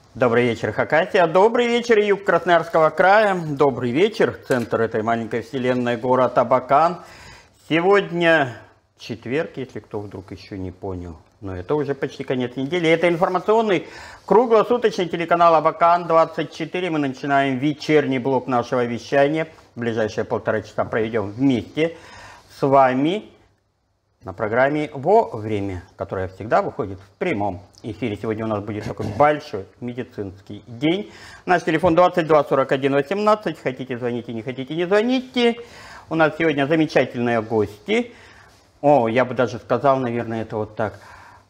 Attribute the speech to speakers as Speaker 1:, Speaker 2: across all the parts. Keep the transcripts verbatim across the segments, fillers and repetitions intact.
Speaker 1: Добрый вечер, Хакасия. Добрый вечер, юг Красноярского края. Добрый вечер, центр этой маленькой вселенной, город Абакан. Сегодня четверг, если кто вдруг еще не понял. Но это уже почти конец недели. Это информационный круглосуточный телеканал Абакан двадцать четыре. Мы начинаем вечерний блок нашего вещания. В ближайшие полтора часа проведем вместе с вами на программе «Во время», которая всегда выходит в прямом эфире. Сегодня у нас будет такой большой медицинский день. Наш телефон двадцать два сорок один восемнадцать. Хотите звоните, не хотите не звоните. У нас сегодня замечательные гости. О, я бы даже сказал, наверное, это вот так.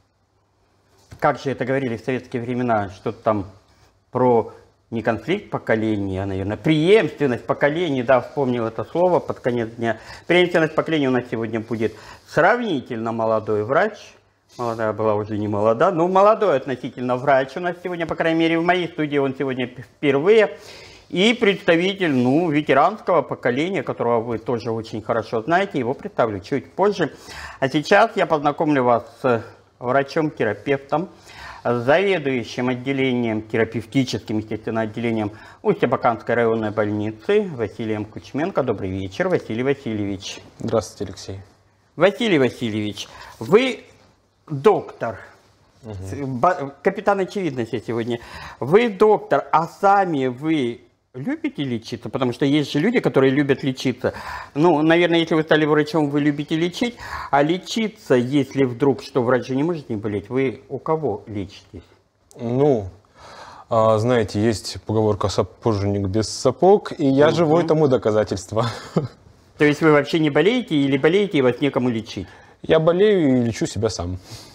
Speaker 1: Как же это говорили в советские времена, что-то там про не конфликт поколений, а, наверное, преемственность поколений, да, вспомнил это слово под конец дня. Преемственность поколений у нас сегодня будет сравнительно молодой врач. Молодая была уже не молода, но молодой относительно врач у нас сегодня, по крайней мере, в моей студии он сегодня впервые. И представитель, ну, ветеранского поколения, которого вы тоже очень хорошо знаете, его представлю чуть позже. А сейчас я познакомлю вас с врачом-терапевтом, заведующим отделением, терапевтическим, естественно, отделением Усть-Абаканской районной больницы Василием Кучменко. Добрый вечер, Василий Васильевич.
Speaker 2: Здравствуйте, Алексей.
Speaker 1: Василий Васильевич, вы доктор, угу. Капитан очевидности сегодня. Вы доктор, а сами вы любите лечиться? Потому что есть же люди, которые любят лечиться. Ну, наверное, если вы стали врачом, вы любите лечить. А лечиться, если вдруг, что врач же не может не болеть, вы у кого лечитесь?
Speaker 2: Ну, знаете, есть поговорка «сапожник без сапог», и я угу. живое тому доказательство.
Speaker 1: То есть вы вообще не болеете или болеете, и вас некому лечить?
Speaker 2: Я болею и лечу себя сам.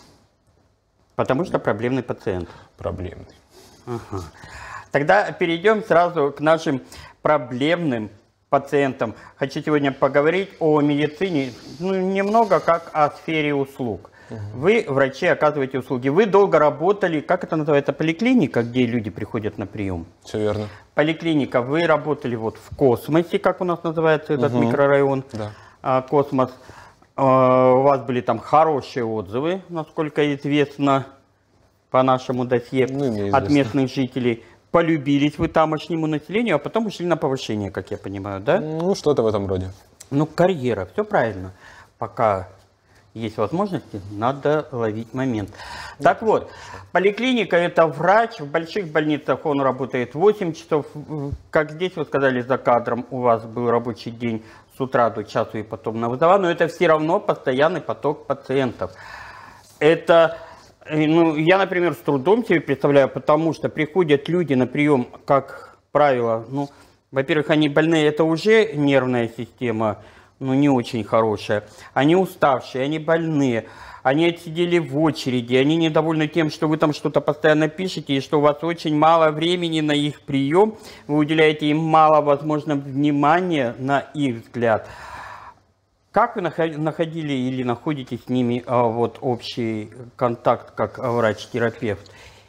Speaker 1: Потому что проблемный пациент.
Speaker 2: Проблемный.
Speaker 1: Ага. Тогда перейдем сразу к нашим проблемным пациентам. Хочу сегодня поговорить о медицине, ну, немного как о сфере услуг. Угу. Вы, врачи, оказываете услуги. Вы долго работали, как это называется, поликлиника, где люди приходят на прием?
Speaker 2: Все верно.
Speaker 1: Поликлиника. Вы работали вот в Космосе, как у нас называется этот угу. микрорайон,
Speaker 2: да.
Speaker 1: а, Космос. А, у вас были там хорошие отзывы, насколько известно, по нашему досье, ну, от местных жителей. Полюбились вы тамошнему населению, а потом ушли на повышение, как я понимаю, да?
Speaker 2: Ну, что-то в этом роде.
Speaker 1: Ну, карьера, все правильно. Пока есть возможности, надо ловить момент. Ну, так вот, поликлиника – это врач. В больших больницах он работает восемь часов. Как здесь вы сказали за кадром, у вас был рабочий день с утра до часу и потом на вызова, но это все равно постоянный поток пациентов. Это... Ну, я, например, с трудом себе представляю, потому что приходят люди на прием, как правило, ну, во-первых, они больные, это уже нервная система, ну, не очень хорошая. Они уставшие, они больные, они отсидели в очереди, они недовольны тем, что вы там что-то постоянно пишете, и что у вас очень мало времени на их прием, вы уделяете им мало, возможно, внимания на их взгляд. Как вы находили или находите с ними а, вот, общий контакт как врач-терапевт?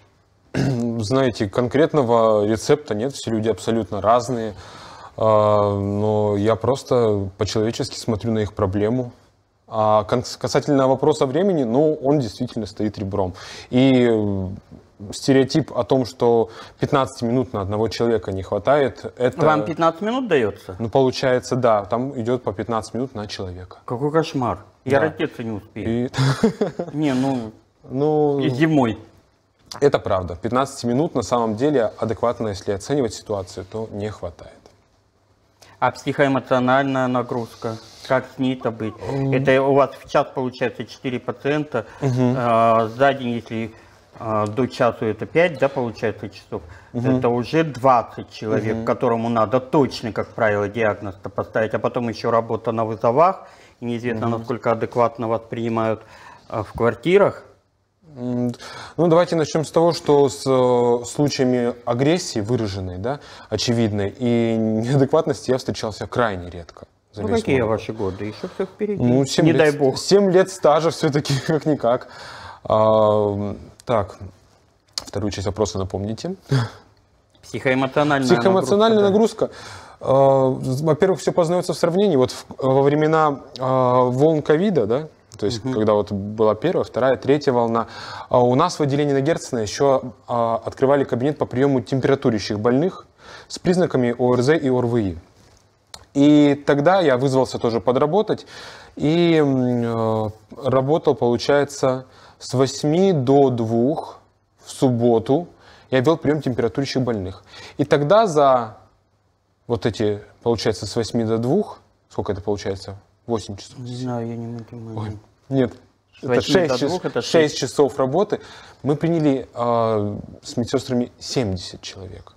Speaker 2: Знаете, конкретного рецепта нет, все люди абсолютно разные. А, но я просто по-человечески смотрю на их проблему. А касательно вопроса времени, ну, он действительно стоит ребром. И стереотип о том, что пятнадцать минут на одного человека не хватает, это...
Speaker 1: Вам пятнадцать минут дается?
Speaker 2: Ну, получается, да. Там идет по пятнадцать минут на человека.
Speaker 1: Какой кошмар. Я да. родиться не успею. И... Не, ну,
Speaker 2: ну,
Speaker 1: и зимой.
Speaker 2: Это правда. пятнадцать минут на самом деле адекватно, если оценивать ситуацию, то не хватает.
Speaker 1: А психоэмоциональная нагрузка? Как с ней-то быть? Mm. Это у вас в час получается четыре пациента. Mm-hmm. а, за день, если... До часу это пять, да, получается, часов. Угу. Это уже двадцать человек, угу. которому надо точно, как правило, диагноз-то поставить. А потом еще работа на вызовах. И неизвестно, угу. насколько адекватно вас принимают а, в квартирах.
Speaker 2: Ну, давайте начнем с того, что с э, случаями агрессии выраженной, да, очевидной, и неадекватности я встречался крайне редко.
Speaker 1: Ну, какие ваши годы? Еще все впереди.
Speaker 2: Ну, семь
Speaker 1: Не
Speaker 2: лет,
Speaker 1: дай бог.
Speaker 2: семь лет стажа все-таки, как-никак. А, так, вторую часть вопроса напомните.
Speaker 1: Психоэмоциональная,
Speaker 2: Психоэмоциональная нагрузка. Да. нагрузка. Во-первых, все познается в сравнении. Вот в, во времена волн ковида, да, То есть,
Speaker 1: Мгм.
Speaker 2: когда вот была первая, вторая, третья волна, а у нас в отделении на Герцена еще а, открывали кабинет по приему температурящих больных с признаками ОРЗ и ОРВИ. И тогда я вызвался тоже подработать и м, э, работал, получается, с восьми до двух в субботу. Я вел прием температурящих больных. И тогда за вот эти, получается, с восьми до двух, сколько это получается? восемь часов.
Speaker 1: Не знаю, я не математик.
Speaker 2: Ой, нет,
Speaker 1: С
Speaker 2: это
Speaker 1: восьми
Speaker 2: шесть,
Speaker 1: до
Speaker 2: час-
Speaker 1: двух это
Speaker 2: шесть
Speaker 1: шесть.
Speaker 2: часов работы. Мы приняли э, с медсестрами семьдесят человек.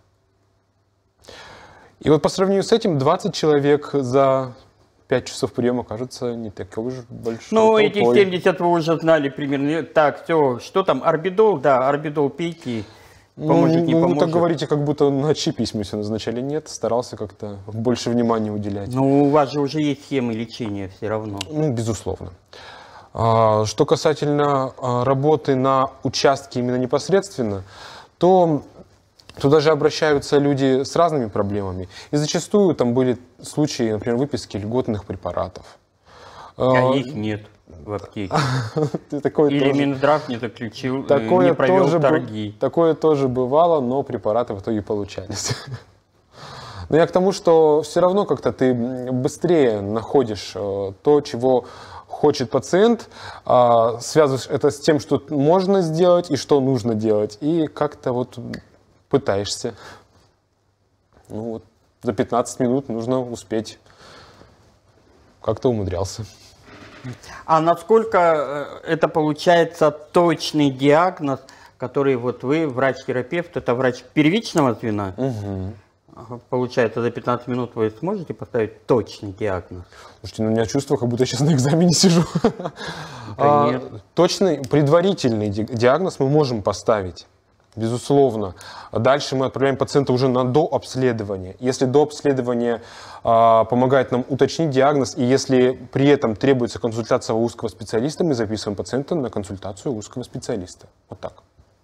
Speaker 2: И вот по сравнению с этим двадцать человек за пять часов приема кажется не такой уж большой
Speaker 1: Ну,
Speaker 2: толпой.
Speaker 1: этих семьдесят вы уже знали примерно. Так, все, что там, орбидол, да, орбидол пейте, поможет,
Speaker 2: ну,
Speaker 1: не
Speaker 2: ну,
Speaker 1: поможет.
Speaker 2: Вы так говорите, как будто на чьи письма все назначали. Нет, старался как-то больше внимания уделять.
Speaker 1: Ну, у вас же уже есть схемы лечения все равно.
Speaker 2: Ну, безусловно. А, Что касательно а, работы на участке именно непосредственно, то туда же обращаются люди с разными проблемами. И зачастую там были случаи, например, выписки льготных препаратов.
Speaker 1: А
Speaker 2: А,
Speaker 1: их нет в аптеке.
Speaker 2: такое
Speaker 1: Или
Speaker 2: тоже-
Speaker 1: Минздрав не заключил, э,
Speaker 2: Такое
Speaker 1: не провел
Speaker 2: тоже, бу-
Speaker 1: торги.
Speaker 2: такое тоже бывало, но препараты в итоге получались. Но я к тому, что все равно как-то ты быстрее находишь э, то, чего хочет пациент, а, связываешь это с тем, что можно сделать и что нужно делать, и как-то вот пытаешься. Ну вот за пятнадцать минут нужно успеть. Как-то умудрялся.
Speaker 1: А насколько э, это получается точный диагноз, который вот вы, врач-терапевт, это врач первичного звена?
Speaker 2: Мгм.
Speaker 1: Ага, получается, за пятнадцать минут вы сможете поставить точный диагноз?
Speaker 2: Слушайте, ну, у меня чувство, как будто я сейчас на экзамене сижу.
Speaker 1: Да
Speaker 2: А,
Speaker 1: нет.
Speaker 2: Точный предварительный ди- диагноз мы можем поставить, безусловно. Дальше мы отправляем пациента уже на дообследование. Если дообследование а, помогает нам уточнить диагноз, и если при этом требуется консультация у узкого специалиста, мы записываем пациента на консультацию у узкого специалиста. Вот так.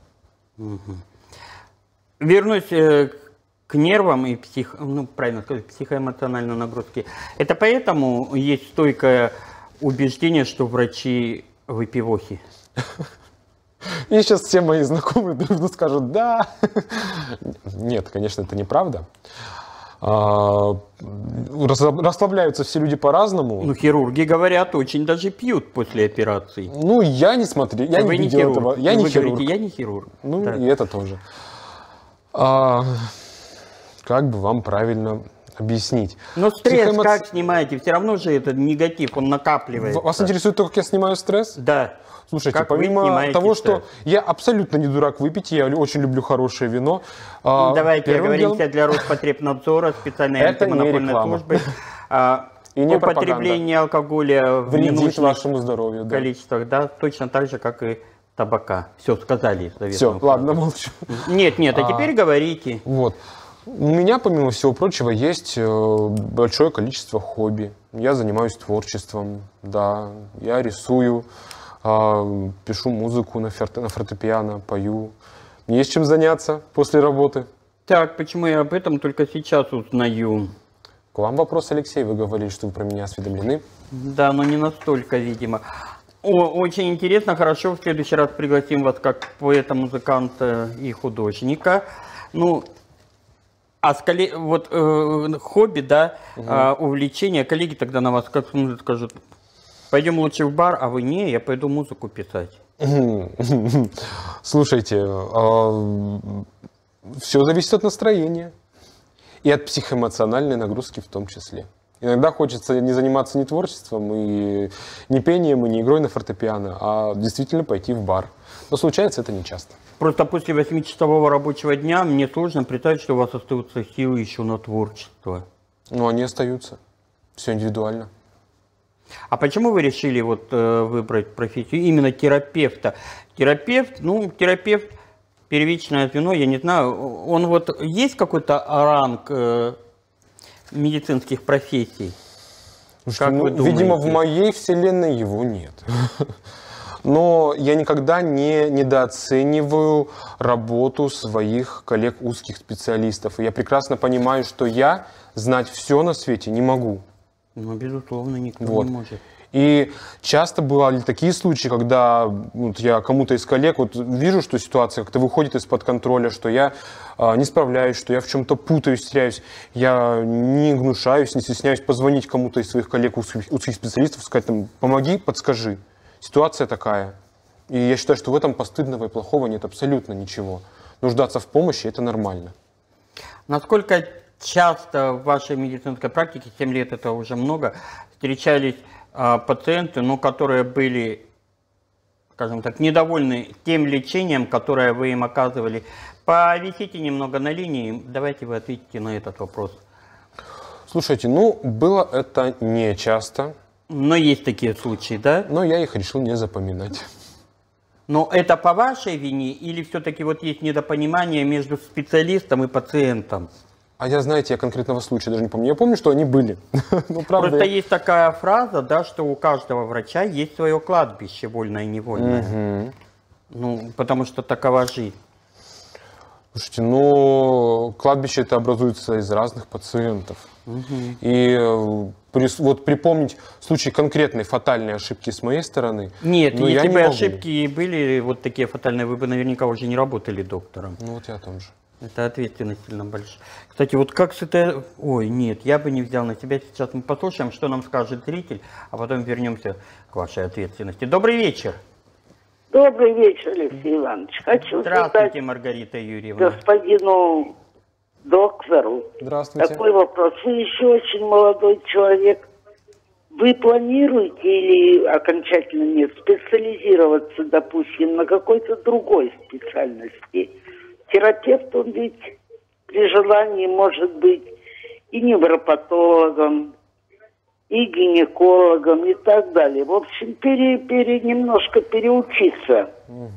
Speaker 1: Вернусь э, к нервам и псих, ну, правильно сказать, психоэмоциональной нагрузке. Это поэтому есть стойкое убеждение, что врачи выпивохи?
Speaker 2: И сейчас все мои знакомые дружно скажут «да». Нет, конечно, это неправда. А, расслаб- Расслабляются все люди по-разному.
Speaker 1: Ну, хирурги говорят, очень даже пьют после операций.
Speaker 2: Ну, я не смотрю, я
Speaker 1: Вы
Speaker 2: не
Speaker 1: не
Speaker 2: видел
Speaker 1: хирург.
Speaker 2: этого. Я
Speaker 1: Вы
Speaker 2: не хирург.
Speaker 1: говорите, я не хирург.
Speaker 2: Ну,
Speaker 1: Да.
Speaker 2: и это тоже. А, как бы вам правильно объяснить?
Speaker 1: Но стресс
Speaker 2: Психоэмоци-
Speaker 1: как снимаете? Все равно же этот негатив, он накапливается.
Speaker 2: Вас интересует то, как я снимаю стресс?
Speaker 1: Да.
Speaker 2: Слушайте,
Speaker 1: Как вы
Speaker 2: помимо
Speaker 1: снимаете
Speaker 2: того,
Speaker 1: стресс?
Speaker 2: что я абсолютно не дурак выпить, я лю- очень люблю хорошее вино. а,
Speaker 1: Давайте
Speaker 2: первым
Speaker 1: оговоримся
Speaker 2: делом-
Speaker 1: для Роспотребнадзора, специальной
Speaker 2: Это не
Speaker 1: антимонопольной
Speaker 2: реклама.
Speaker 1: службы. А,
Speaker 2: И не
Speaker 1: употребление алкоголя в
Speaker 2: вредит
Speaker 1: ненужных
Speaker 2: вашему здоровью. Да.
Speaker 1: количествах, да, точно так же, как и табака. Все, сказали.
Speaker 2: Все,
Speaker 1: заветную
Speaker 2: ладно,
Speaker 1: фразу.
Speaker 2: молчу.
Speaker 1: Нет, нет, а
Speaker 2: А.
Speaker 1: теперь говорите.
Speaker 2: Вот. У меня, помимо всего прочего, есть э, большое количество хобби. Я занимаюсь творчеством, да, я рисую, э, пишу музыку на, форте- на фортепиано, пою. Мне есть чем заняться после работы.
Speaker 1: Так, почему я об этом только сейчас узнаю?
Speaker 2: К вам вопрос, Алексей. Вы говорили, что вы про меня осведомлены.
Speaker 1: Да, но не настолько, видимо. О, очень интересно, хорошо, в следующий раз пригласим вас как поэта, музыканта и художника. Ну, а с колле- вот э, хобби, да, а, увлечение, коллеги тогда на вас как смотрят, скажут, пойдем лучше в бар, а вы не, я пойду музыку писать.
Speaker 2: Слушайте, все зависит от настроения и от психоэмоциональной нагрузки в том числе. Иногда хочется не заниматься не творчеством, и не пением, и не игрой на фортепиано, а действительно пойти в бар. Но случается это нечасто.
Speaker 1: Просто после восьмичасового рабочего дня мне сложно представить, что у вас остаются силы еще на творчество.
Speaker 2: Но они остаются. Все индивидуально.
Speaker 1: А почему вы решили вот э, выбрать профессию именно терапевта? Терапевт, ну, терапевт, первичное звено, я не знаю, он вот есть какой-то ранг э, медицинских профессий? Как
Speaker 2: Ну,
Speaker 1: вы
Speaker 2: видимо, в
Speaker 1: думаете?
Speaker 2: моей вселенной его нет. Но я никогда не недооцениваю работу своих коллег узких специалистов. И я прекрасно понимаю, что я знать все на свете не могу.
Speaker 1: Ну, безусловно, никто
Speaker 2: Вот.
Speaker 1: не может.
Speaker 2: И часто бывали такие случаи, когда вот, я кому-то из коллег вот, вижу, что ситуация как-то выходит из-под контроля, что я э, не справляюсь, что я в чем-то путаюсь, теряюсь. Я не гнушаюсь, не стесняюсь позвонить кому-то из своих коллег, узких, узких специалистов, сказать там, помоги, подскажи. Ситуация такая. И я считаю, что в этом постыдного и плохого нет абсолютно ничего. Нуждаться в помощи – это нормально.
Speaker 1: Насколько часто в вашей медицинской практике, семь лет это уже много, встречались а, пациенты, ну, которые были, скажем так, недовольны тем лечением, которое вы им оказывали? Повисите немного на линии, давайте вы ответите на этот вопрос.
Speaker 2: Слушайте, ну, было это не часто.
Speaker 1: Но есть такие случаи, да?
Speaker 2: Но я их решил не запоминать.
Speaker 1: Но это по вашей вине или все-таки вот есть недопонимание между специалистом и пациентом?
Speaker 2: А я, знаете, я конкретного случая даже не помню. Я помню, что они были. Ну, правда,
Speaker 1: Просто
Speaker 2: я...
Speaker 1: есть такая фраза, да, что у каждого врача есть свое кладбище, вольное и невольное.
Speaker 2: Угу.
Speaker 1: Ну, потому что такова жизнь.
Speaker 2: Слушайте, ну, кладбище это образуется из разных пациентов. Угу. И вот припомнить случай конкретной фатальной ошибки с моей стороны.
Speaker 1: Нет,
Speaker 2: ну,
Speaker 1: если
Speaker 2: я
Speaker 1: бы
Speaker 2: не
Speaker 1: ошибки были вот такие фатальные, вы бы наверняка уже не работали доктором.
Speaker 2: Ну вот я о том же.
Speaker 1: Это ответственность сильно большая. Кстати, вот как с этой... Ой, нет, я бы не взял на себя. Сейчас мы послушаем, что нам скажет зритель, а потом вернемся к вашей ответственности. Добрый вечер.
Speaker 3: Добрый вечер, Алексей Иванович. Хочу
Speaker 1: Здравствуйте,
Speaker 3: задать
Speaker 1: Маргарита Юрьевна.
Speaker 3: господину доктору
Speaker 2: Здравствуйте.
Speaker 3: такой вопрос. Вы еще очень молодой человек. Вы планируете или окончательно нет специализироваться, допустим, на какой-то другой специальности? Терапевт, он ведь при желании может быть и невропатологом, и гинекологом, и так далее. В общем, пере, пере, немножко переучиться.
Speaker 2: Угу.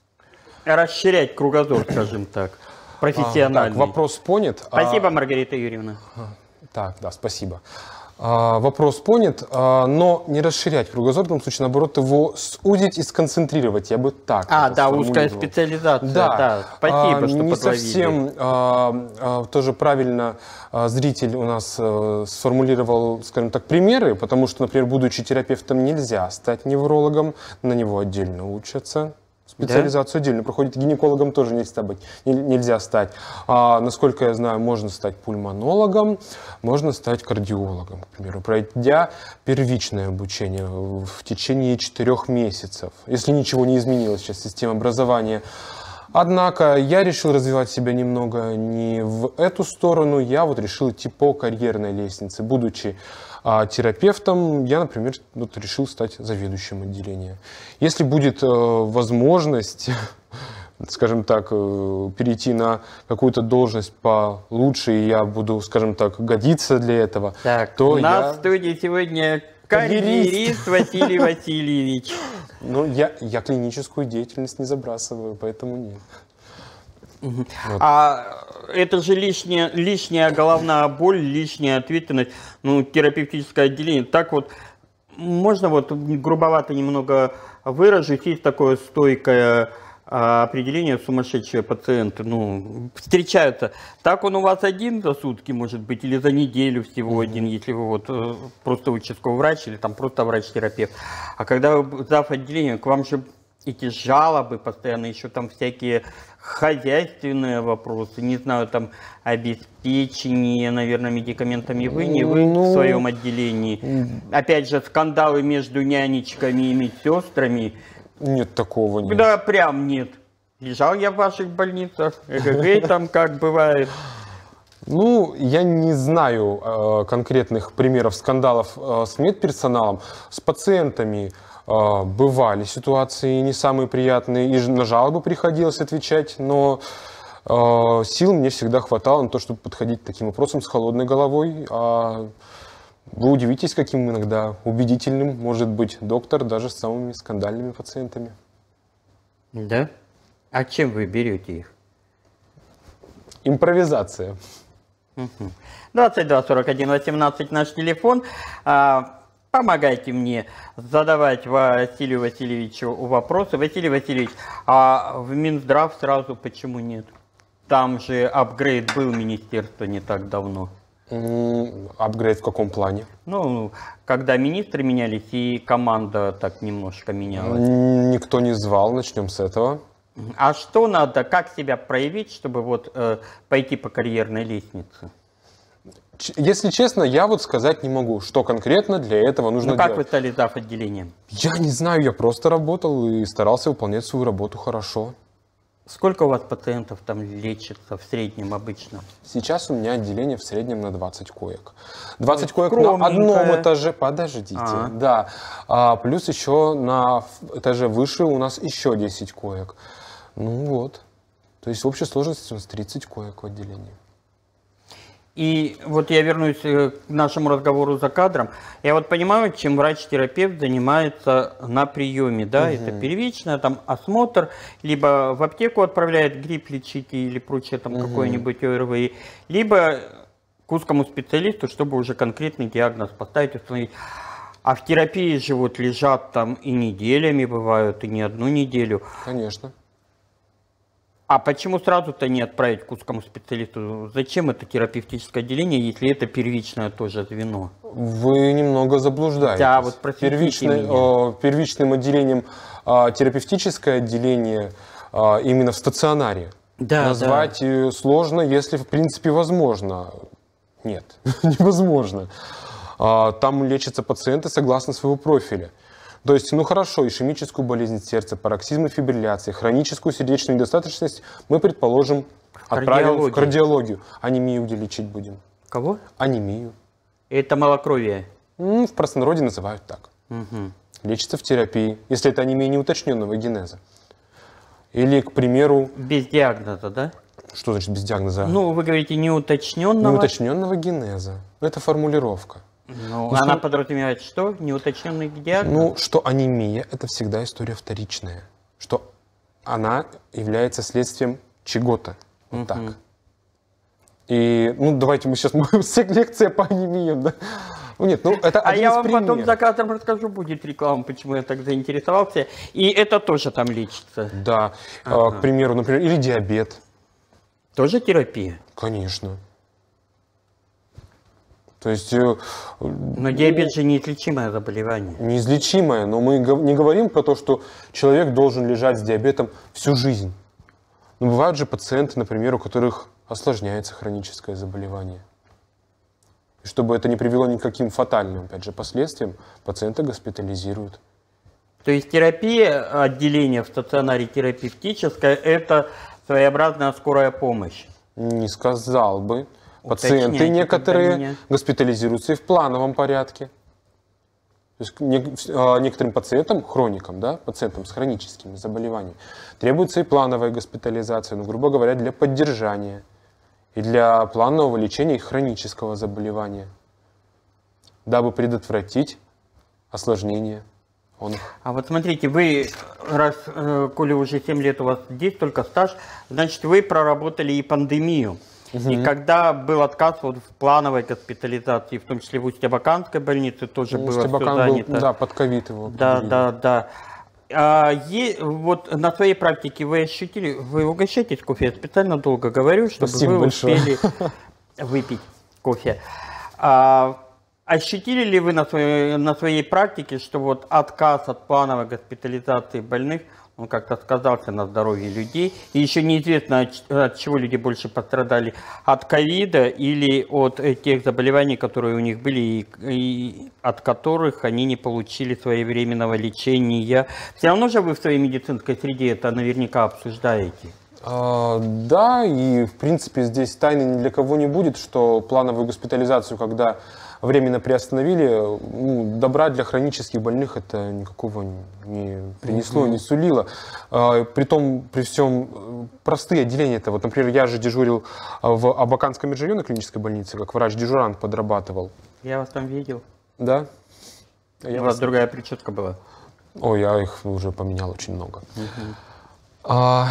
Speaker 1: Расширять кругозор, скажем так, профессиональный.
Speaker 2: А, так, вопрос понят.
Speaker 1: Спасибо,
Speaker 2: а...
Speaker 1: Маргарита Юрьевна.
Speaker 2: Так, да, спасибо. А, вопрос понят, а, но не расширять кругозор, в том случае, наоборот, его сузить и сконцентрировать, я бы так.
Speaker 1: А, да, узкая специализация, да, да. Спасибо,
Speaker 2: а,
Speaker 1: что
Speaker 2: не
Speaker 1: подловили.
Speaker 2: совсем а, а, тоже правильно а, зритель у нас а, сформулировал, скажем так, примеры, потому что, например, будучи терапевтом, нельзя стать неврологом, на него отдельно учатся. Специализацию да? отдельно проходит, гинекологом тоже нельзя, быть, нельзя стать. А, насколько я знаю, можно стать пульмонологом, можно стать кардиологом, к примеру, пройдя первичное обучение в течение четырех месяцев, если ничего не изменилось сейчас в системе образования. Однако я решил развивать себя немного не в эту сторону, я вот решил идти по карьерной лестнице. Будучи а, терапевтом, я, например, вот решил стать заведующим отделением. Если будет э, возможность, скажем так, э, перейти на какую-то должность получше, и я буду, скажем так, годиться для этого,
Speaker 1: так,
Speaker 2: то
Speaker 1: у нас
Speaker 2: я...
Speaker 1: в студии сегодня карьерист Василий Васильевич.
Speaker 2: Ну, я, я клиническую деятельность не забрасываю, поэтому нет.
Speaker 1: Вот. А это же лишняя, лишняя головная боль, лишняя ответственность, ну, терапевтическое отделение. Так вот, можно вот грубовато немного выражить, есть такое стойкое определение сумасшедшие пациенты, ну, встречаются. Так он у вас один за сутки, может быть, или за неделю всего mm-hmm. один, если вы вот просто участковый врач или там просто врач-терапевт. А когда вы зав. Отделение, к вам же эти жалобы постоянно, еще там всякие хозяйственные вопросы, не знаю, там обеспечение, наверное, медикаментами вы, не вы ну, в своем отделении. Опять же, скандалы между нянечками и медсестрами.
Speaker 2: Нет, такого нет.
Speaker 1: Да, прям нет. Лежал я в ваших больницах, ЭКГ там как бывает.
Speaker 2: Ну, я не знаю э, конкретных примеров скандалов э, с медперсоналом. С пациентами э, бывали ситуации не самые приятные, и на жалобы приходилось отвечать, но э, сил мне всегда хватало на то, чтобы подходить к таким вопросам с холодной головой. А вы удивитесь, каким иногда убедительным может быть доктор даже с самыми скандальными пациентами.
Speaker 1: Да? А чем вы берете их?
Speaker 2: Импровизация.
Speaker 1: двадцать два сорок один восемнадцать наш телефон. А, помогайте мне задавать Василию Васильевичу вопросы. Василий Васильевич, а в Минздрав сразу почему нет? Там же апгрейд был министерства не так давно.
Speaker 2: Апгрейд в каком плане?
Speaker 1: Ну, когда министры менялись и команда так немножко менялась.
Speaker 2: Никто не звал, начнем с этого.
Speaker 1: А что надо, как себя проявить, чтобы вот э, пойти по карьерной лестнице?
Speaker 2: Если честно, я вот сказать не могу, что конкретно для этого нужно
Speaker 1: ну, как
Speaker 2: делать.
Speaker 1: вы стали зав. Отделением?
Speaker 2: Я не знаю, я просто работал и старался выполнять свою работу хорошо.
Speaker 1: Сколько у вас пациентов там лечится в среднем обычно?
Speaker 2: Сейчас у меня отделение в среднем на двадцать коек. двадцать
Speaker 1: Ну,
Speaker 2: коек на одном этаже. Подождите, а-а. да. А, плюс еще на этаже выше у нас еще десять коек. Ну вот. То есть в общей сложности у нас тридцать коек в отделении.
Speaker 1: И вот я вернусь к нашему разговору за кадром. Я вот понимаю, чем врач-терапевт занимается на приеме, да, угу. Это первичное, там осмотр, либо в аптеку отправляет грипп лечить или прочее, там угу. какой-нибудь ОРВИ, либо к узкому специалисту, чтобы уже конкретный диагноз поставить, установить. А в терапии же вот лежат там и неделями бывают, и не одну неделю.
Speaker 2: Конечно.
Speaker 1: А почему сразу-то не отправить к узкому специалисту? Зачем это терапевтическое отделение, если это первичное тоже звено?
Speaker 2: Вы немного заблуждаетесь.
Speaker 1: Да, вот
Speaker 2: Первичный, э, первичным отделением э, терапевтическое отделение э, именно в стационаре.
Speaker 1: Да,
Speaker 2: назвать
Speaker 1: да.
Speaker 2: сложно, если в принципе возможно. Нет, невозможно. Э, там лечатся пациенты согласно своего профиля. То есть, ну хорошо, ишемическую болезнь сердца, пароксизм и фибрилляции, хроническую сердечную недостаточность мы, предположим, отправим в кардиологию. Анемию где лечить будем?
Speaker 1: Кого?
Speaker 2: Анемию.
Speaker 1: Это малокровие?
Speaker 2: Ну, в простонародье называют так.
Speaker 1: Угу.
Speaker 2: Лечится в терапии, если это анемия неуточненного генеза. Или, к примеру...
Speaker 1: Без диагноза, да?
Speaker 2: Что значит без диагноза?
Speaker 1: Ну, вы говорите неуточненного...
Speaker 2: Неуточненного генеза. Это формулировка.
Speaker 1: Ну, ну, она что... подразумевает что? Неуточненный диагноз?
Speaker 2: Ну, что анемия – это всегда история вторичная. Что она является следствием чего-то. Вот угу. так. И, ну, давайте мы сейчас будем лекция по анемиям, да? Ну, нет, ну, это
Speaker 1: а
Speaker 2: один
Speaker 1: я
Speaker 2: из
Speaker 1: вам
Speaker 2: примеров.
Speaker 1: Потом за кадром расскажу, будет реклама, почему я так заинтересовался. И это тоже там лечится?
Speaker 2: Да. Ага. К примеру, например, или диабет.
Speaker 1: Тоже терапия?
Speaker 2: Конечно. То есть,
Speaker 1: но диабет же неизлечимое заболевание.
Speaker 2: Неизлечимое, но мы не говорим про то, что человек должен лежать с диабетом всю жизнь. Но бывают же пациенты, например, у которых осложняется хроническое заболевание. И чтобы это не привело ни к каким фатальным, опять же, последствиям, пациента госпитализируют.
Speaker 1: То есть терапия, отделение в стационаре терапевтическое, это своеобразная скорая помощь?
Speaker 2: Не сказал бы. Пациенты некоторые госпитализируются и в плановом порядке. То есть некоторым пациентам, хроникам, да, пациентам с хроническими заболеваниями, требуется и плановая госпитализация, ну, грубо говоря, для поддержания и для планового лечения их хронического заболевания, дабы предотвратить осложнения. Он...
Speaker 1: А вот смотрите, вы, раз, э, коли уже семь лет у вас здесь только стаж, значит, вы проработали и пандемию. Угу. И когда был отказ вот в плановой госпитализации, в том числе в Усть-Абаканской больнице, тоже ну, было все занято.
Speaker 2: Был, да, под ковид его.
Speaker 1: Да, да, да. А, е, вот на своей практике вы ощутили, вы угощаетесь кофе? Я специально долго говорю, чтобы
Speaker 2: Спасибо
Speaker 1: вы
Speaker 2: большое.
Speaker 1: успели выпить кофе. А, ощутили ли вы на своей, на своей практике, что вот отказ от плановой госпитализации больных, он как-то сказался на здоровье людей. И еще неизвестно, от, от чего люди больше пострадали. От ковида или от тех заболеваний, которые у них были, и, и от которых они не получили своевременного лечения. Все равно же вы в своей медицинской среде это наверняка обсуждаете.
Speaker 2: А, да, и в принципе здесь тайны ни для кого не будет, что плановую госпитализацию, когда временно приостановили, ну, добра для хронических больных это никакого не принесло, mm-hmm. не сулило. А, притом, при всем простые отделения, это вот, например, я же дежурил в Абаканской межрайонной клинической больнице, как врач-дежурант подрабатывал.
Speaker 1: Я вас там видел.
Speaker 2: Да?
Speaker 1: У вас вас... другая прическа была.
Speaker 2: О, я их уже поменял очень много.
Speaker 1: Mm-hmm.
Speaker 2: а,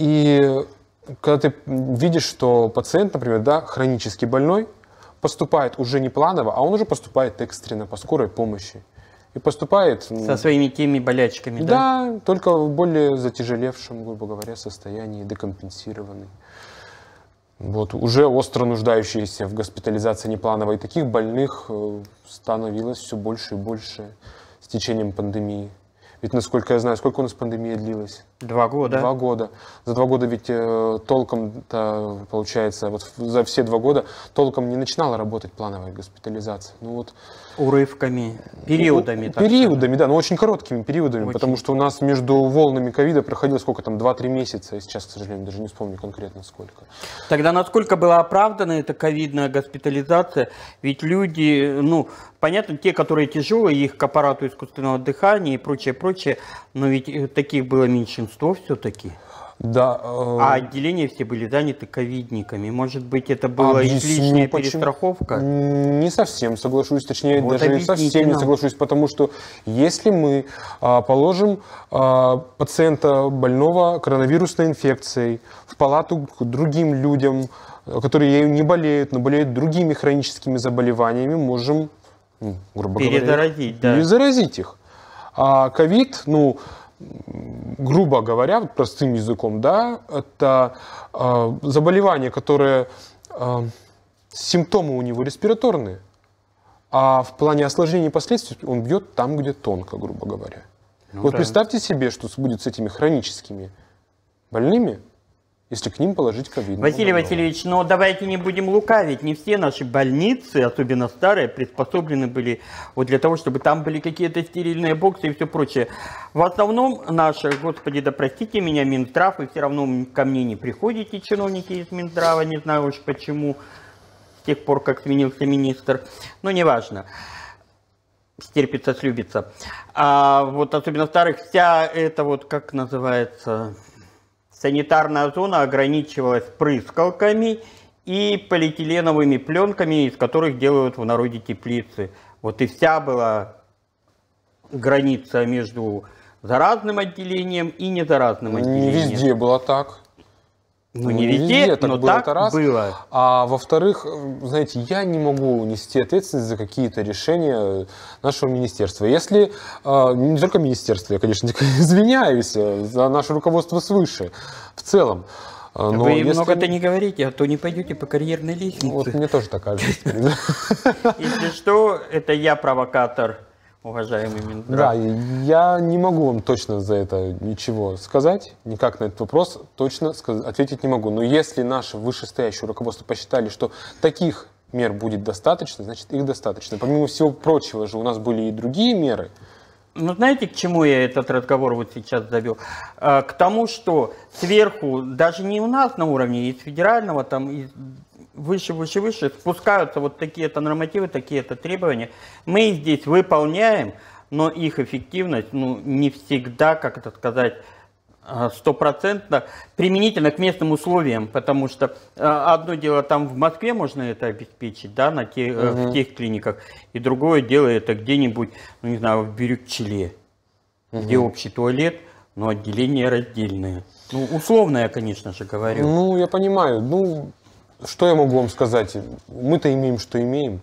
Speaker 2: и когда ты видишь, что пациент, например, да, хронически больной, поступает уже не планово, а он уже поступает экстренно, по скорой помощи. И поступает...
Speaker 1: Со своими теми болячками, да?
Speaker 2: Да, только в более затяжелевшем, грубо говоря, состоянии, декомпенсированный. Вот, уже остро нуждающиеся в госпитализации неплановой, таких больных э, становилось все больше и больше с течением пандемии. Ведь, насколько я знаю, сколько у нас пандемия длилась?
Speaker 1: Два года.
Speaker 2: Два года. За два года ведь э, толком-то, получается, вот за все два года толком не начинала работать плановая госпитализация. Ну вот
Speaker 1: урывками, периодами.
Speaker 2: Ну, периодами, да, но очень короткими периодами,
Speaker 1: Очень.
Speaker 2: Потому что у нас между волнами ковида проходило сколько там, два-три месяца, я сейчас, к сожалению, даже не вспомню конкретно сколько.
Speaker 1: Тогда насколько была оправдана эта ковидная госпитализация? Ведь люди, ну, понятно, те, которые тяжелые, их к аппарату искусственного дыхания и прочее, прочее, но ведь таких было меньшинство все-таки.
Speaker 2: Да. Э...
Speaker 1: А отделения все были заняты ковидниками. Может быть, это была
Speaker 2: Объясню,
Speaker 1: излишняя
Speaker 2: почему.
Speaker 1: перестраховка?
Speaker 2: Не совсем соглашусь, точнее,
Speaker 1: Вот
Speaker 2: даже совсем не
Speaker 1: нам.
Speaker 2: соглашусь, потому что если мы а, положим а, пациента больного коронавирусной инфекцией в палату к другим людям, которые ею не болеют, но болеют другими хроническими заболеваниями, можем, ну, грубо
Speaker 1: Перезаразить,
Speaker 2: говоря,
Speaker 1: да.
Speaker 2: перезаразить их. А ковид, ну, грубо говоря, вот простым языком, да, это э, заболевание, которое э, симптомы у него респираторные, а в плане осложнений и последствий он бьет там, где тонко, грубо говоря.
Speaker 1: Ну,
Speaker 2: вот
Speaker 1: да.
Speaker 2: представьте себе, что будет с этими хроническими больными, если к ним положить ковид.
Speaker 1: Василий Васильевич, но давайте не будем лукавить. Не все наши больницы, особенно старые, приспособлены были вот для того, чтобы там были какие-то стерильные боксы и все прочее. В основном наши, господи, да простите меня, Минздрав, вы все равно ко мне не приходите, чиновники из Минздрава, не знаю уж почему, с тех пор, как сменился министр. Но неважно. Стерпится, слюбится. А вот особенно старых, вся эта вот, как называется... санитарная зона ограничивалась прыскалками и полиэтиленовыми пленками, из которых делают в народе теплицы. Вот и вся была граница между заразным отделением и незаразным отделением.
Speaker 2: Не везде было так.
Speaker 1: Ну, не везде,
Speaker 2: везде так
Speaker 1: но
Speaker 2: было,
Speaker 1: так
Speaker 2: это раз.
Speaker 1: было.
Speaker 2: А во-вторых, знаете, я не могу нести ответственность за какие-то решения нашего министерства. Если, не только министерство, я, конечно, извиняюсь за наше руководство свыше, в целом. Но
Speaker 1: Вы
Speaker 2: если...
Speaker 1: много-то не говорите, а то не пойдете по карьерной лестнице.
Speaker 2: Вот мне тоже так кажется.
Speaker 1: Если что, это я провокатор, уважаемый Минздрав.
Speaker 2: Да, я не могу вам точно за это ничего сказать, никак на этот вопрос точно сказать, ответить не могу. Но если наше вышестоящее руководство посчитали, что таких мер будет достаточно, значит их достаточно. Помимо всего прочего же у нас были и другие меры.
Speaker 1: Ну, знаете, к чему я этот разговор вот сейчас завел? А, к тому, что сверху, даже не у нас на уровне, из федерального, там, из выше, выше, выше, спускаются вот такие-то нормативы, такие-то требования. Мы их здесь выполняем, но их эффективность, ну, не всегда, как это сказать, стопроцентно применительно к местным условиям, потому что одно дело там в Москве можно это обеспечить, да, на те, uh-huh. в тех клиниках, и другое дело это где-нибудь, ну не знаю, в Бирюк-Челе, uh-huh. где общий туалет, но отделения раздельные. Ну, условно я, конечно же, говорю.
Speaker 2: Ну, я понимаю. Ну, что я могу вам сказать? Мы-то имеем, что имеем.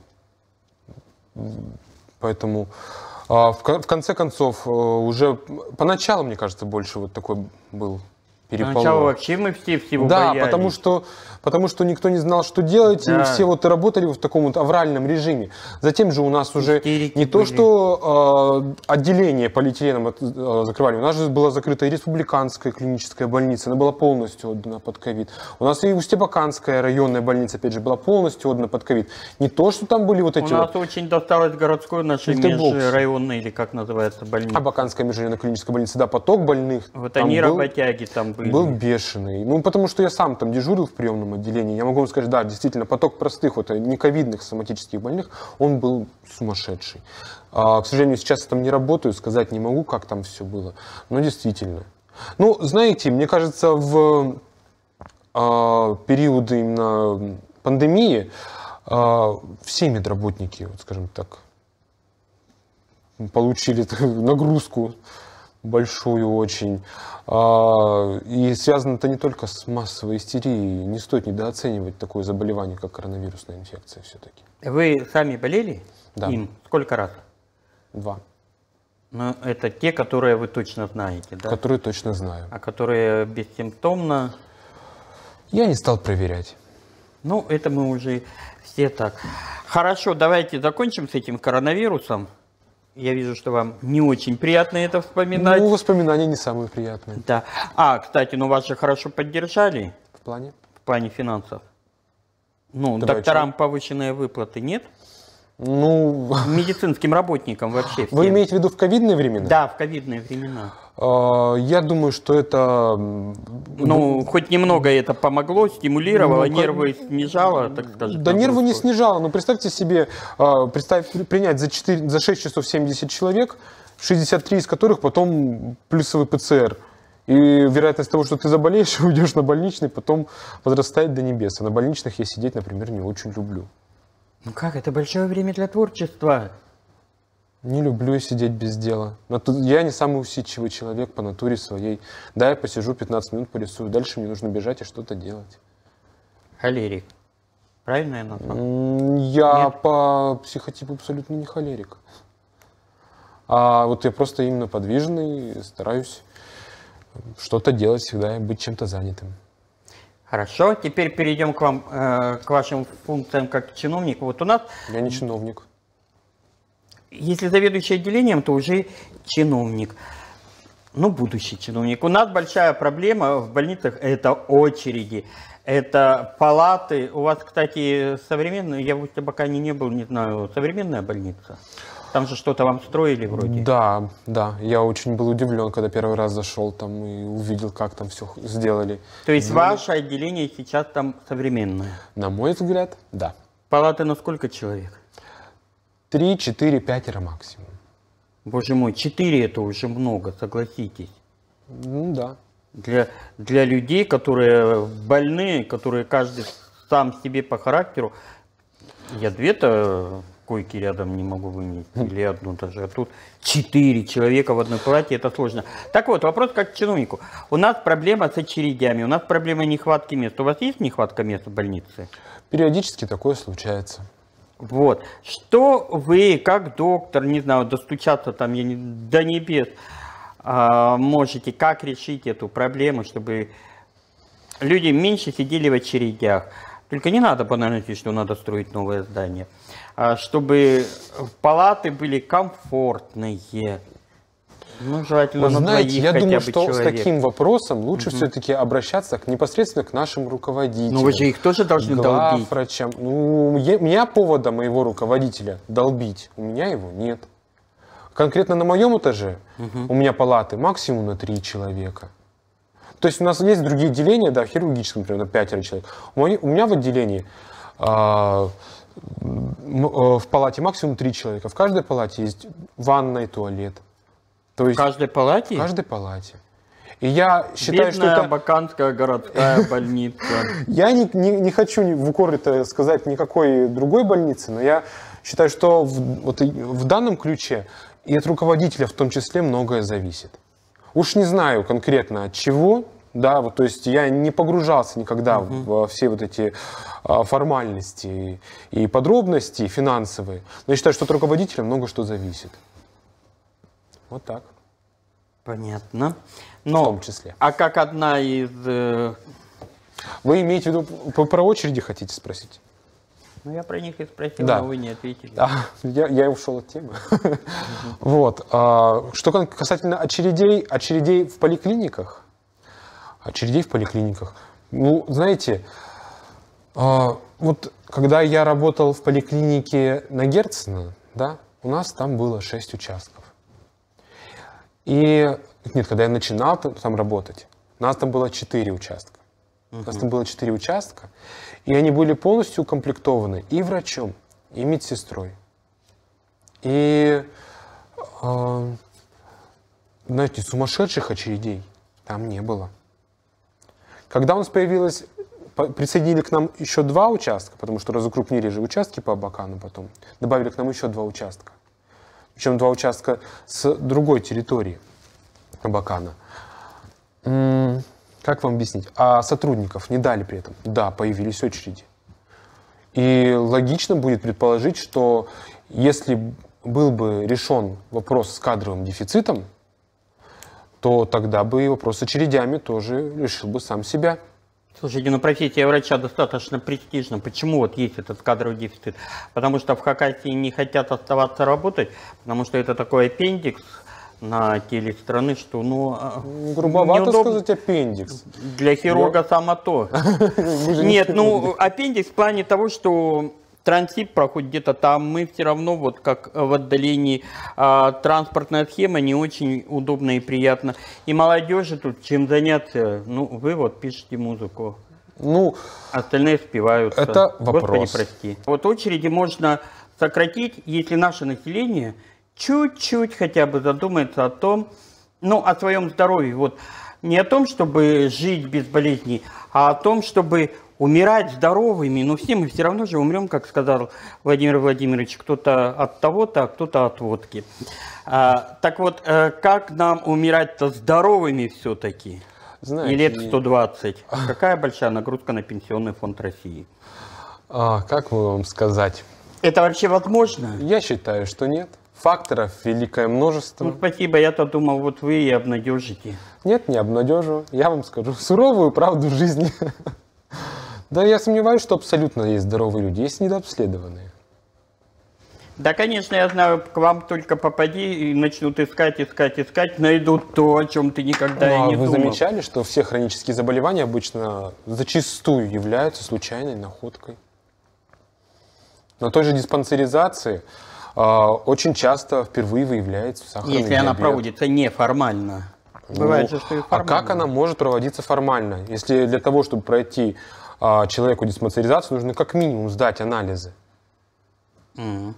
Speaker 2: Поэтому... В конце концов, уже поначалу, мне кажется, больше вот такой был переполох.
Speaker 1: Поначалу вообще мы все всего
Speaker 2: да,
Speaker 1: боялись.
Speaker 2: потому что, потому что никто не знал, что делать, да. И все вот и работали в таком вот авральном режиме. Затем же у нас уже
Speaker 1: Истерики
Speaker 2: не
Speaker 1: были.
Speaker 2: то, что э, отделение полиэтиленом от, э, закрывали, у нас же была закрыта и республиканская клиническая больница, она была полностью отдана под ковид. У нас и Устебаканская районная больница, опять же, была полностью отдана под ковид. Не то, что там были вот эти...
Speaker 1: У нас
Speaker 2: вот...
Speaker 1: очень досталось городской нашей межрайонной, или как называется, больница.
Speaker 2: Абаканская межрайонная клиническая больница, да, поток больных.
Speaker 1: Вот они был... работяги там были.
Speaker 2: Был бешеный. Ну, потому что я сам там дежурил в приемном отделении. Я могу вам сказать, да, действительно, поток простых, вот, не ковидных соматических больных, он был сумасшедший. А, к сожалению, сейчас я там не работаю, сказать не могу, как там все было. Но действительно. Ну, знаете, мне кажется, в а, периоды именно пандемии а, все медработники, вот, скажем так, получили нагрузку большую очень. И связано это не только с массовой истерией. Не стоит недооценивать такое заболевание, как коронавирусная инфекция все-таки.
Speaker 1: Вы сами болели
Speaker 2: да.
Speaker 1: им? Сколько раз?
Speaker 2: Два.
Speaker 1: Но это те, которые вы точно знаете, да?
Speaker 2: Которые точно знаю.
Speaker 1: А которые бессимптомно?
Speaker 2: Я не стал проверять.
Speaker 1: Ну, это мы уже все так. Хорошо, давайте закончим с этим коронавирусом. Я вижу, что вам не очень приятно это вспоминать.
Speaker 2: Ну, воспоминания не самые приятные.
Speaker 1: Да. А, кстати, ну вас же хорошо поддержали
Speaker 2: В плане?
Speaker 1: в плане финансов. Ну,
Speaker 2: Давай,
Speaker 1: докторам повышенные выплаты нет?
Speaker 2: Ну,
Speaker 1: Медицинским работникам вообще всем.
Speaker 2: вы имеете в виду в ковидные времена?
Speaker 1: Да, в ковидные времена.
Speaker 2: А, Я думаю, что это...
Speaker 1: Ну, хоть немного это помогло, стимулировало,
Speaker 2: Ну,
Speaker 1: нервы снижало, так скажем.
Speaker 2: Да нервы не снижало, но представьте себе, а, представь, принять за, четыре, за шесть часов семьдесят человек, шестьдесят три из которых потом плюсовый ПЦР. И вероятность того, что ты заболеешь, уйдешь на больничный, потом возрастает до небес. А на больничных я сидеть, например, не очень люблю.
Speaker 1: Ну как, это большое время для творчества.
Speaker 2: Не люблю я сидеть без дела. Нату- Я не самый усидчивый человек по натуре своей. Да, я посижу пятнадцать минут, порисую. Дальше мне нужно бежать и что-то делать.
Speaker 1: Холерик. Правильно я назвал?
Speaker 2: М, Я
Speaker 1: Нет?
Speaker 2: по психотипу абсолютно не холерик. А вот я просто именно подвижный, стараюсь что-то делать всегда и быть чем-то занятым.
Speaker 1: Хорошо, теперь перейдем к вам, э, к вашим функциям как чиновник. Вот у нас,
Speaker 2: Я не чиновник.
Speaker 1: если заведующий отделением, то уже чиновник. Ну, будущий чиновник. У нас большая проблема в больницах – это очереди, это палаты. У вас, кстати, современная, я в Табакане не был, не знаю, современная больница? Там же что-то вам строили вроде.
Speaker 2: Да, да. Я очень был удивлен, когда первый раз зашел там и увидел, как там все сделали.
Speaker 1: То есть ваше отделение сейчас там современное?
Speaker 2: На мой взгляд, да.
Speaker 1: Палаты на сколько человек?
Speaker 2: Три, четыре, пятеро максимум.
Speaker 1: Боже мой, четыре это уже много, согласитесь.
Speaker 2: Ну да.
Speaker 1: Для, для людей, которые больные, которые каждый сам себе по характеру. Я две-то койки рядом не могу вынести, или одну даже. А тут четыре человека в одной палате, это сложно. Так вот, вопрос как к чиновнику. У нас проблема с очередями, у нас проблема нехватки мест. У вас есть нехватка мест в больнице?
Speaker 2: Периодически такое случается.
Speaker 1: Вот. Что вы, как доктор, не знаю, достучаться там я не, до небес, а, можете, как решить эту проблему, чтобы люди меньше сидели в очередях? Только не надо банально говорить, что надо строить новое здание. А чтобы палаты были комфортные. Ну, желательно
Speaker 2: Вы
Speaker 1: на
Speaker 2: знаете,
Speaker 1: двоих
Speaker 2: я
Speaker 1: хотя
Speaker 2: думаю,
Speaker 1: бы
Speaker 2: что
Speaker 1: человек.
Speaker 2: с таким вопросом лучше все-таки обращаться к, непосредственно к нашим руководителям.
Speaker 1: Ну, вы же их тоже должны долбить.
Speaker 2: Главврачам. Ну, я- у меня повода моего руководителя долбить, у меня его нет. Конкретно на моем этаже у меня палаты максимум на три человека. То есть у нас есть другие отделения, да, в хирургическом, например, на пятеро человек. У мои- у меня в отделении а, м, э, в палате максимум три человека. В каждой палате есть ванна и туалет. То
Speaker 1: В
Speaker 2: есть
Speaker 1: каждой палате?
Speaker 2: в каждой палате. И я считаю, что
Speaker 1: Бедная
Speaker 2: это...
Speaker 1: Абаканская городская больница.
Speaker 2: Я не, не, не хочу ни- в укор это сказать никакой другой больницы, но я считаю, что в, вот и в данном ключе и от руководителя в том числе многое зависит. Уж не знаю конкретно от чего, да, вот, то есть я не погружался никогда
Speaker 1: Мгм.
Speaker 2: во все вот эти а, формальности и подробности финансовые, но я считаю, что от руководителя много что зависит. Вот так,
Speaker 1: Понятно.
Speaker 2: в
Speaker 1: Но,
Speaker 2: том числе.
Speaker 1: а как одна из... э,
Speaker 2: Вы имеете в виду, по- про очереди хотите спросить?
Speaker 1: Ну, я про них и спросил,
Speaker 2: Да.
Speaker 1: но вы не ответили.
Speaker 2: Да, я, я ушел от темы. Вот. а, Что кон- касательно очередей, очередей в поликлиниках, очередей в поликлиниках, ну, знаете, а, вот когда я работал в поликлинике на Герцена, да, у нас там было шесть участков. И, нет, когда я начинал т- там работать, у нас там было четыре участка. У нас там было четыре участка, и они были полностью укомплектованы и врачом, и медсестрой. И, э, знаете, сумасшедших очередей там не было. Когда у нас появилось, по- присоединили к нам еще два участка, потому что разукрупнили же участки по Абакану потом, добавили к нам еще два участка. Причем два участка с другой территории Абакана. М, Как вам объяснить? А сотрудников не дали при этом? Да, появились очереди. И логично будет предположить, что если был бы решен вопрос с кадровым дефицитом, то тогда бы и вопрос с очередями тоже решил бы сам себя.
Speaker 1: Слушайте, ну профессия врача достаточно престижна. Почему вот есть этот кадровый дефицит? Потому что в Хакасии не хотят оставаться работать, потому что это такой аппендикс на теле страны, что, ну,
Speaker 2: грубовато
Speaker 1: неудобно.
Speaker 2: сказать аппендикс.
Speaker 1: Для хирурга
Speaker 2: Но...
Speaker 1: само то. Нет, ну, аппендикс в плане того, что трансит проходит где-то там, мы все равно, вот как в отдалении, а, транспортная схема не очень удобна и приятна. И молодежи тут чем заняться? Ну, вы вот пишете музыку.
Speaker 2: Ну,
Speaker 1: остальные спиваются.
Speaker 2: Это вопрос.
Speaker 1: Господи, прости. Вот очереди можно сократить, если наше население чуть-чуть хотя бы задумается о том, ну, о своем здоровье. Вот не о том, чтобы жить без болезней, а о том, чтобы умирать здоровыми. Но все мы все равно же умрем, как сказал Владимир Владимирович, кто-то от того-то, а кто-то от водки. А, так вот, как нам умирать-то здоровыми все-таки?
Speaker 2: Знаете,
Speaker 1: и лет сто двадцать. Какая большая нагрузка на пенсионный фонд России?
Speaker 2: А, как бы вам сказать?
Speaker 1: Это вообще возможно?
Speaker 2: Я считаю, что нет. Факторов великое множество.
Speaker 1: Ну, спасибо, я-то думал, вот вы и обнадежите.
Speaker 2: Нет, не обнадежу. Я вам скажу суровую правду жизни. Да, я сомневаюсь, что абсолютно есть здоровые люди, есть недообследованные.
Speaker 1: Да, конечно, я знаю, к вам только попади и начнут искать, искать, искать, найдут то, о чем ты никогда
Speaker 2: Ну,
Speaker 1: и не
Speaker 2: а вы
Speaker 1: думал.
Speaker 2: замечали, что все хронические заболевания обычно зачастую являются случайной находкой? На той же диспансеризации э, очень часто впервые выявляется сахарный
Speaker 1: Если
Speaker 2: диабет.
Speaker 1: она проводится неформально. Бывает
Speaker 2: Ну,
Speaker 1: же, что и
Speaker 2: а
Speaker 1: формально.
Speaker 2: как она может проводиться формально? Если для того, чтобы пройти а, человеку диспансеризацию, нужно как минимум сдать анализы.
Speaker 1: Mm.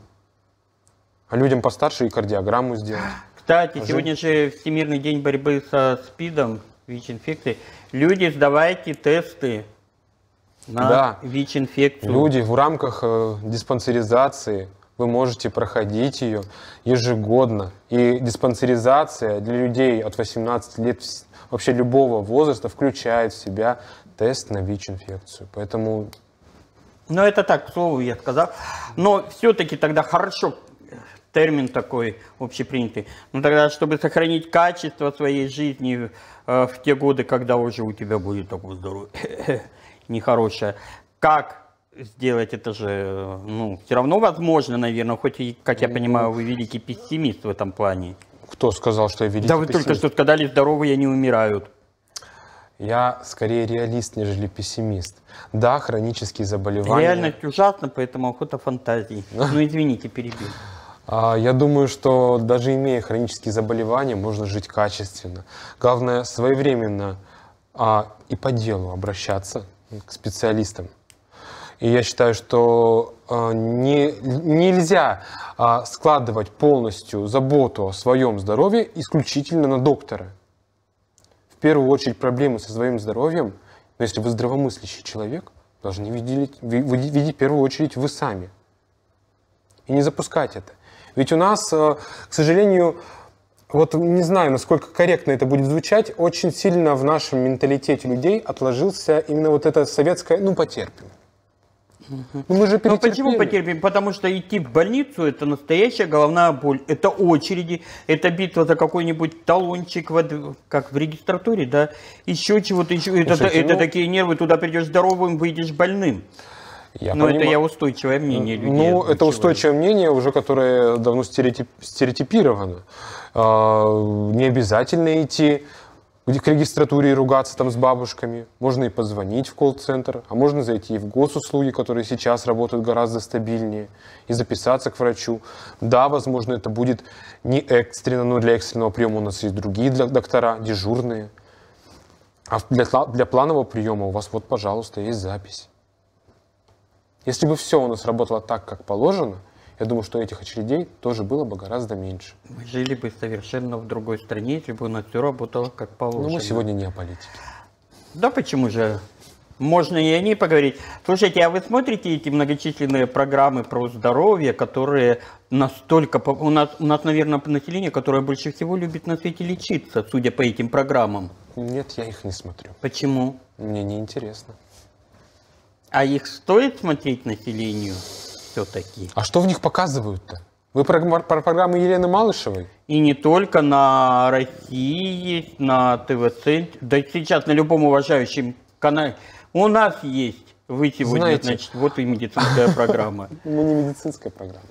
Speaker 2: А людям постарше и кардиограмму сделать.
Speaker 1: Кстати,
Speaker 2: Жи-
Speaker 1: сегодня же Всемирный день борьбы со СПИДом, ВИЧ-инфекцией. Люди, сдавайте тесты на
Speaker 2: Да.
Speaker 1: ВИЧ-инфекцию.
Speaker 2: Люди в рамках э, диспансеризации, вы можете проходить ее ежегодно. И диспансеризация для людей от восемнадцати лет, вс- вообще любого возраста, включает в себя тест на ВИЧ-инфекцию. Поэтому...
Speaker 1: Ну, это так, к слову, я сказал. Но все-таки тогда хорошо, термин такой общепринятый. Но тогда, чтобы сохранить качество своей жизни э, в те годы, когда уже у тебя будет такое здоровье нехорошее, как сделать это же, ну, все равно возможно, наверное, хоть и, как я понимаю, вы великий пессимист в этом плане.
Speaker 2: Кто сказал, что я великий
Speaker 1: Да вы
Speaker 2: пессимист?
Speaker 1: только что сказали, здоровые не умирают.
Speaker 2: Я скорее реалист, нежели пессимист. Да, хронические заболевания.
Speaker 1: Реальность ужасна, поэтому охота фантазии. Ну, извините, перебил.
Speaker 2: А, Я думаю, что даже имея хронические заболевания, можно жить качественно. Главное, своевременно а, и по делу обращаться к специалистам. И я считаю, что а, не, нельзя а, складывать полностью заботу о своем здоровье исключительно на доктора. В первую очередь проблемы со своим здоровьем, но если вы здравомыслящий человек, должны видеть, ви- ви- видеть в первую очередь вы сами. И не запускать это. Ведь у нас, э, к сожалению, вот не знаю, насколько корректно это будет звучать, очень сильно в нашем менталитете людей отложился именно вот это советское «ну потерпим». Ну, мы же
Speaker 1: Ну почему
Speaker 2: перетерпели.
Speaker 1: потерпим? Потому что идти в больницу — это настоящая головная боль. Это очереди, это битва за какой-нибудь талончик, в, как в регистратуре, да, еще чего-то, еще. Это,
Speaker 2: Слушайте,
Speaker 1: это
Speaker 2: ну-
Speaker 1: такие нервы, туда придешь здоровым, выйдешь больным.
Speaker 2: Я
Speaker 1: Но это
Speaker 2: понимаю.
Speaker 1: я устойчивое мнение людей.
Speaker 2: Ну, это
Speaker 1: озвучиваю.
Speaker 2: устойчивое мнение, уже которое давно стереотип- стереотипировано. А, не обязательно идти к регистратуре и ругаться там с бабушками. Можно и позвонить в колл-центр, а можно зайти и в госуслуги, которые сейчас работают гораздо стабильнее, и записаться к врачу. Да, возможно, это будет не экстренно, но для экстренного приема у нас есть другие для- доктора, дежурные. А для, для планового приема у вас вот, пожалуйста, есть запись. Если бы все у нас работало так, как положено, я думаю, что этих очередей тоже было бы гораздо меньше.
Speaker 1: Мы жили бы совершенно в другой стране, если бы у нас все работало как положено.
Speaker 2: Но мы сегодня не о политике.
Speaker 1: Да почему же? Можно и о ней поговорить. Слушайте, а вы смотрите эти многочисленные программы про здоровье, которые настолько... по- У нас, у нас, наверное, население, которое больше всего любит на свете лечиться, судя по этим программам.
Speaker 2: Нет, я их не смотрю.
Speaker 1: Почему?
Speaker 2: Мне не интересно.
Speaker 1: А их стоит смотреть населению все-таки?
Speaker 2: А что в них показывают-то? Вы про, про программы Елены Малышевой?
Speaker 1: И не только на России есть, на ТВ-центре. Да и сейчас на любом уважающем канале. У нас есть. Вы сегодня,
Speaker 2: Знаете,
Speaker 1: значит, вот и медицинская программа.
Speaker 2: Мы не медицинская программа.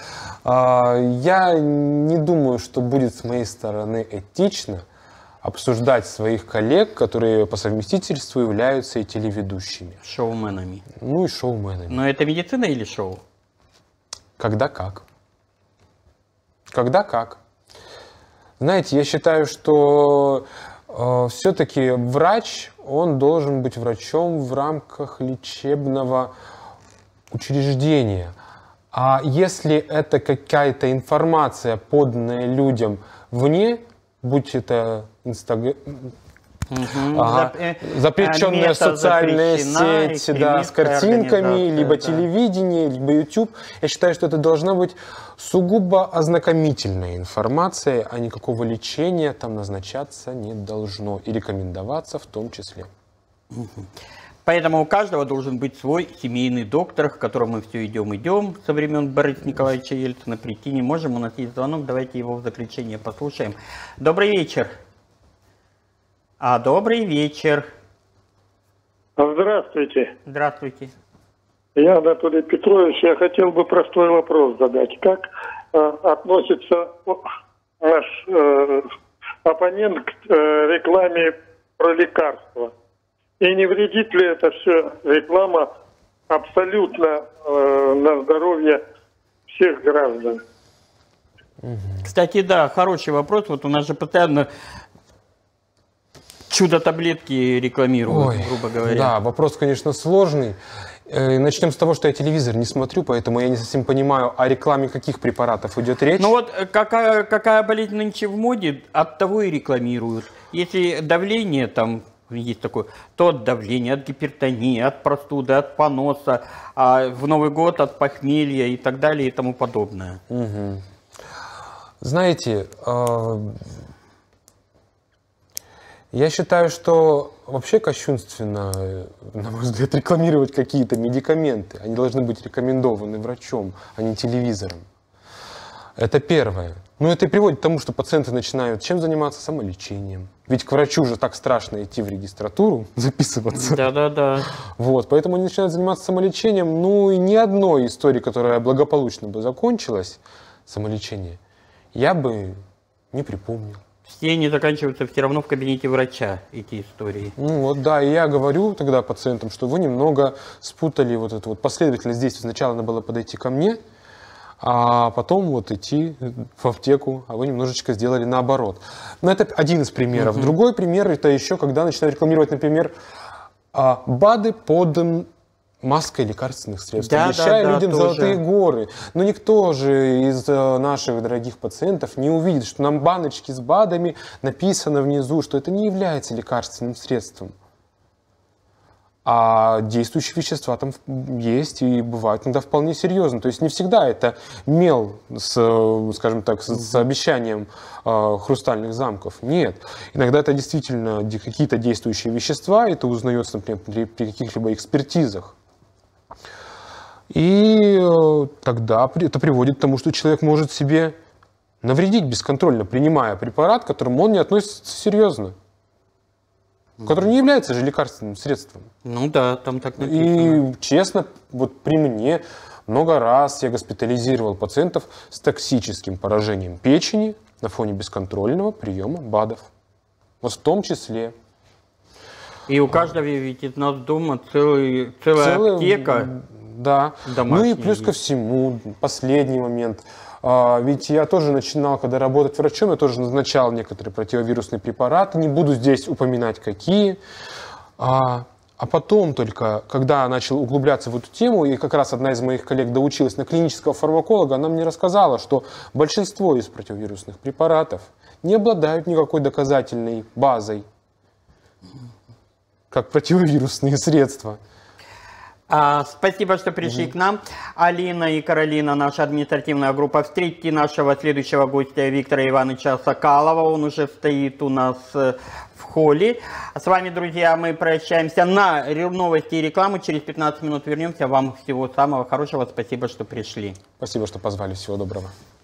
Speaker 2: Я не думаю, что будет с моей стороны этично обсуждать своих коллег, которые по совместительству являются и телеведущими.
Speaker 1: Шоуменами.
Speaker 2: Ну и шоуменами.
Speaker 1: Но это медицина или шоу?
Speaker 2: Когда как. Когда как. Знаете, я считаю, что э, все-таки врач, он должен быть врачом в рамках лечебного учреждения. А если это какая-то информация, поданная людям вне, будь это Инстаграм,
Speaker 1: Угу.
Speaker 2: ага. запрещенная социальная сеть, да, с картинками, либо да. телевидение, либо YouTube, я считаю, что это должна быть сугубо ознакомительная информация, а никакого лечения там назначаться не должно и рекомендоваться в том числе.
Speaker 1: Угу. Поэтому у каждого должен быть свой семейный доктор, к которому мы все идем-идем со времен Бориса Николаевича Ельцина. Прийти не можем, у нас есть звонок, давайте его в заключение послушаем. Добрый вечер. А, добрый вечер.
Speaker 4: Здравствуйте.
Speaker 1: Здравствуйте.
Speaker 4: Я Анатолий Петрович, я хотел бы простой вопрос задать. Как э, относится наш э, оппонент к э, рекламе про лекарства? И не вредит ли это все реклама абсолютно э, на здоровье всех граждан?
Speaker 1: Кстати, да, хороший вопрос. Вот у нас же постоянно чудо-таблетки рекламируют, Ой, грубо говоря.
Speaker 2: Да, вопрос, конечно, сложный. Начнем с того, что я телевизор не смотрю, поэтому я не совсем понимаю, о рекламе каких препаратов идет речь.
Speaker 1: Ну вот какая, какая болезнь нынче в моде, от того и рекламируют. Если давление там есть такое, то от давления, от гипертонии, от простуды, от поноса, а в Новый год от похмелья и так далее и тому подобное.
Speaker 2: Угу. Знаете, э я считаю, что вообще кощунственно, на мой взгляд, рекламировать какие-то медикаменты. Они должны быть рекомендованы врачом, а не телевизором. Это первое. Но это и приводит к тому, что пациенты начинают чем заниматься? Самолечением. Ведь к врачу же так страшно идти в регистратуру, записываться.
Speaker 1: Да-да-да.
Speaker 2: Вот, поэтому они начинают заниматься самолечением. Ну и ни одной истории, которая благополучно бы закончилась, самолечение, я бы не припомнил.
Speaker 1: Все они заканчиваются все равно в кабинете врача, эти истории.
Speaker 2: Ну вот да, и я говорю тогда пациентам, что вы немного спутали вот эту вот последовательность действий. Сначала надо было подойти ко мне, а потом вот идти в аптеку, а вы немножечко сделали наоборот. Но это один из примеров. Угу. Другой пример это еще, когда начинают рекламировать, например, БАДы под маской лекарственных средств,
Speaker 1: да,
Speaker 2: обещая
Speaker 1: да, да,
Speaker 2: людям
Speaker 1: тоже.
Speaker 2: золотые горы. Но никто же из наших дорогих пациентов не увидит, что на баночке с БАДами написано внизу, что это не является лекарственным средством. А действующие вещества там есть и бывают иногда вполне серьезно. То есть не всегда это мел с, скажем так, с, с обещанием э, хрустальных замков. Нет. Иногда это действительно какие-то действующие вещества, это узнается, например, при, при каких-либо экспертизах. И э, тогда это приводит к тому, что человек может себе навредить бесконтрольно, принимая препарат, к которому он не относится серьезно. Который не является же лекарственным средством.
Speaker 1: Ну да, там так написано.
Speaker 2: И честно, вот при мне много раз я госпитализировал пациентов с токсическим поражением печени на фоне бесконтрольного приема БАДов. Вот в том числе.
Speaker 1: И у каждого ведь из нас дома целый, целая Целый, аптека.
Speaker 2: Да. Ну и плюс
Speaker 1: есть.
Speaker 2: ко всему, последний момент. А, ведь я тоже начинал, когда работать врачом, я тоже назначал некоторые противовирусные препараты. Не буду здесь упоминать, какие. А, а потом только, когда начал углубляться в эту тему, и как раз одна из моих коллег доучилась на клинического фармаколога, она мне рассказала, что большинство из противовирусных препаратов не обладают никакой доказательной базой, как противовирусные средства.
Speaker 1: А, спасибо, что пришли угу. к нам. Алина и Каролина, наша административная группа. Встретите нашего следующего гостя Виктора Ивановича Сокалова. Он уже стоит у нас в холле. С вами, друзья, мы прощаемся на новости и рекламу. Через пятнадцать минут вернемся. Вам всего самого хорошего. Спасибо, что пришли.
Speaker 2: Спасибо, что позвали. Всего доброго.